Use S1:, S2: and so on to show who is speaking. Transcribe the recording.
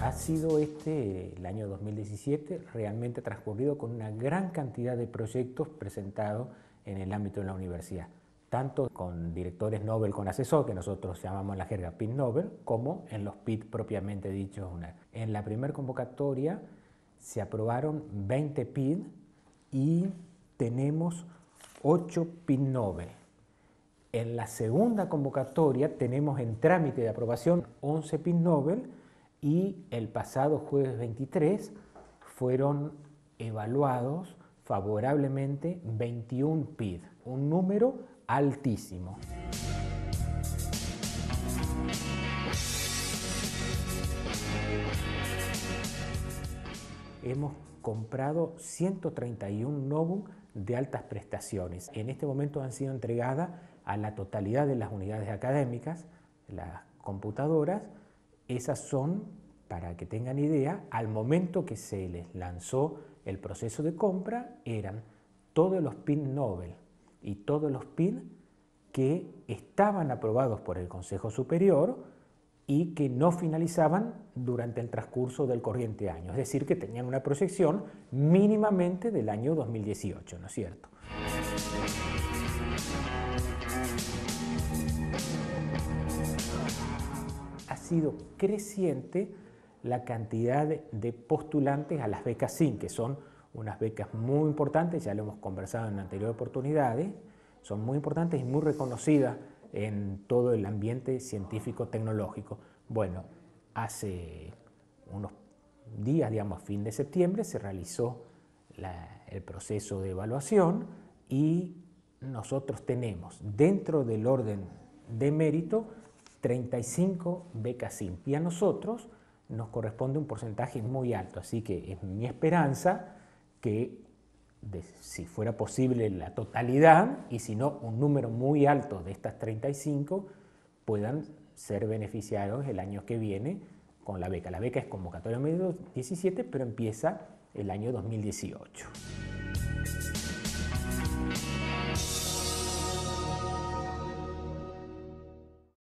S1: Ha sido el año 2017 realmente transcurrido con una gran cantidad de proyectos presentados en el ámbito de la universidad, tanto con directores Nobel con asesor, que nosotros llamamos en la jerga PIT Nobel, como en los PIT propiamente dichos. En la primera convocatoria se aprobaron 20 PIT y tenemos 8 PIT Nobel. En la segunda convocatoria tenemos en trámite de aprobación 11 PIT Nobel y el pasado jueves 23 fueron evaluados favorablemente 21 PIT, un número altísimo. Hemos comprado 131 Novum de altas prestaciones. En este momento han sido entregadas a la totalidad de las unidades académicas, las computadoras. Esas son, para que tengan idea, al momento que se les lanzó el proceso de compra, eran todos los PIT Nobel y todos los PIT que estaban aprobados por el Consejo Superior y que no finalizaban durante el transcurso del corriente año, es decir, que tenían una proyección mínimamente del año 2018, ¿no es cierto? Ha sido creciente la cantidad de postulantes a las becas SIN, que son unas becas muy importantes, ya lo hemos conversado en anteriores oportunidades, son muy importantes y muy reconocidas en todo el ambiente científico-tecnológico. Bueno, hace unos días, digamos, fin de septiembre, se realizó el proceso de evaluación y nosotros tenemos dentro del orden de mérito 35 becas SIN y a nosotros nos corresponde un porcentaje muy alto, así que es mi esperanza que si fuera posible la totalidad y si no un número muy alto de estas 35 puedan ser beneficiados el año que viene con la beca. La beca es convocatoria 2017, pero empieza el año 2018.